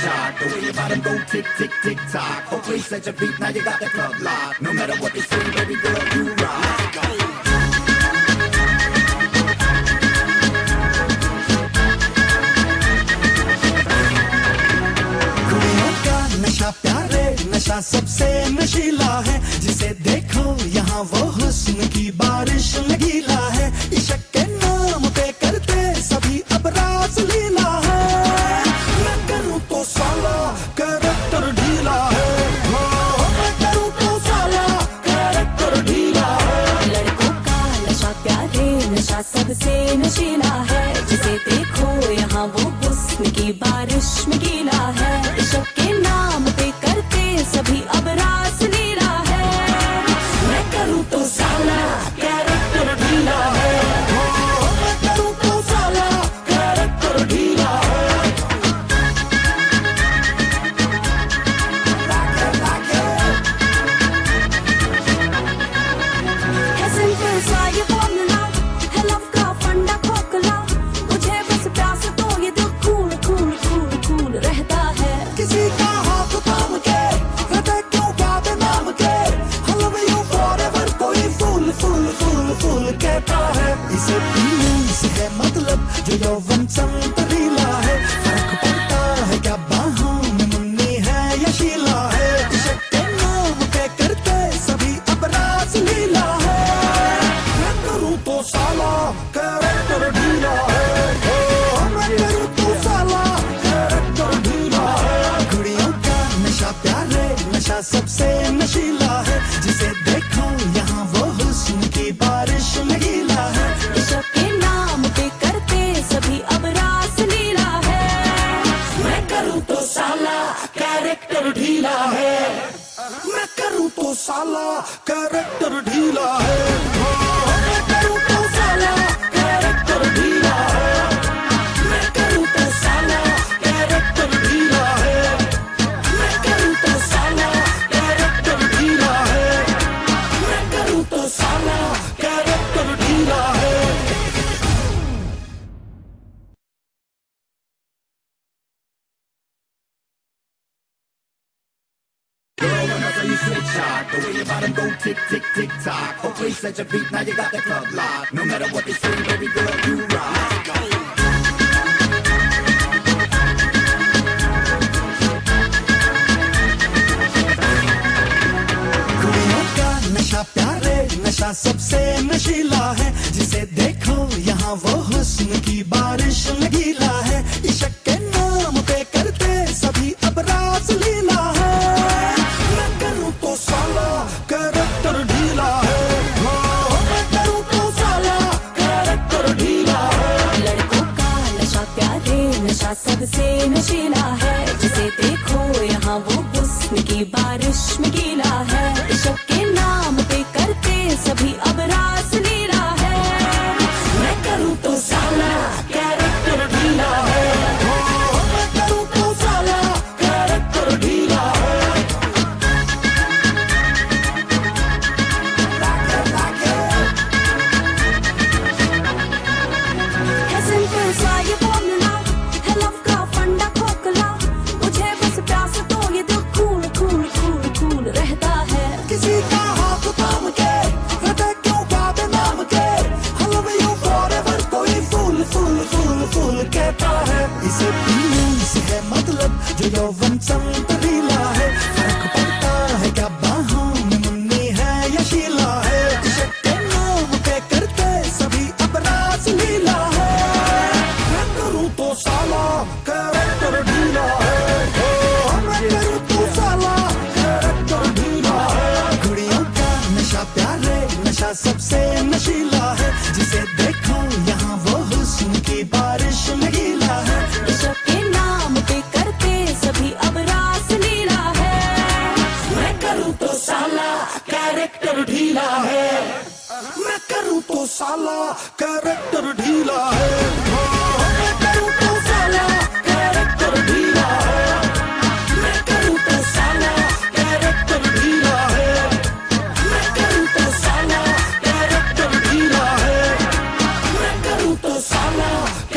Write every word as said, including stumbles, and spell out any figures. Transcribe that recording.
shot. The way your bottom go tick, tick, tick, tock. Okay, set your feet, now you got the club locked. No matter what they say, baby girl, you rock. कुड़ियों का नशा प्यारे, नशा सबसे नशीला है। जिसे देखो यहाँ वो हुस्न की बारिश में गीला है। इश्क के नाम पे करते सभी अब रास लीला है। मैं करूँ तो साला कैरेक्टर ढीला है। मैं करूँ तो साला कैरेक्टर ढीला है। लड़कों का नशा प्यारे, नशा सबसे नशीला है। जिसे देखो यहाँ वो हुस्न की बारिश में गीला है। इश्क के नाम पे करते सभी अब रास लीला है। मैं करूँ तो साला कैरेक्टर ढीला है। मैं करूँ तो साला कैरेक्टर ढीला है। है सिंपल सा ये फॉर्मूला, है लव का फंडा खोखला। मुझे बस प्यास तो ये दिल कूल कूल कूल कूल रहता है। किसी का हाथ थाम के हृदय क्यों क्या बेनाम के। I love you forever कोई फूल फूल फूल फूल कहता है। इसे पीने से है मतलब जो यौवन संतरीला है। फर्क पड़ता है क्या बाहों में मुन्नी है या शीला है। इश्क के नाम पे करते सभी अब रास लीला है। मैं करूँ तो साला कैरेक्टर ढीला है। मैं करूँ तो साला कैरेक्टर ढीला है। कुड़ियों का नशा प्यारे, नशा सबसे नशीला है। जिसे देखो यहाँ वो हुस्न की बारिश में गीला है। इश्क के नाम पे करते सभी अब रास लीला है। मैं करूँ तो साला कैरेक्टर ढीला है। मैं करूँ तो साला कैरेक्टर ढीला है। मैं करूँ तो साला कैरेक्टर ढीला है। मैं करूँ तो साला कैरेक्टर ढीला है। मैं करूँ तो साला कैरेक्टर ढीला है। मैं करूँ तो साला कैरेक्टर ढीला है। Girl, when I tell you switch shot, the way your bottom go tick, tick, tick, tock. Okay, set your feet, now you got the club locked. No matter what they say, baby girl, you rock. कुड़ियों का नशा प्यारे, नशा सबसे नशीला है। जिसे देखो यहाँ वो हुस्न की बारिश में गीला है। इश्क के नाम पे करते सभी अब रास लीला है। मैं करूँ तो साला कैरेक्टर ढीला है। मैं करूँ तो साला कैरेक्टर ढीला है। लड़कों का नशा प्यारे, नशा सबसे नशीला है। जिसे देखो यहाँ वो हुस्न की बारिश में गीला है। इश्क के नाम पे करते सभी अब रास लीला है। मैं करूँ तो साला कैरेक्टर ढीला है। मैं करूँ तो साला कैरेक्टर ढीला है। है सिंपल सा ये फॉर्मूला, है लव का फंडा खोखला। मुझे बस प्यास तो ये दिल कूल कूल कूल कूल रहता है। किसी का हाथ थाम के हृदय क्यों क्या बेनाम के। I love you forever कोई फूल फूल फूल फूल कहता है। इसे पीने से है मतलब जो यौवन संतरीला है। फर्क पड़ता है क्या बाहों में मुन्नी है या शीला है। इश्क के नाम पे करते सभी अब रास लीला है। मैं करूँ तो साला कैरेक्टर ढीला है। मैं करूँ तो साला कैरेक्टर ढीला है। कुड़ियों का नशा प्यारे, नशा सबसे नशीला है। जिसे देखो यहाँ वो हुस्न की बारिश में गीला है। इश्क के नाम पे करते सभी अब रास लीला है। मैं करूँ तो साला कैरेक्टर ढीला है। मैं करूँ तो साला कैरेक्टर ढीला है। मैं करूँ तो साला कैरेक्टर ढीला है। मैं करूँ तो साला कैरेक्टर ढीला है। मैं करूँ तो साला कैरेक्टर ढीला है। मैं करूँ तो साला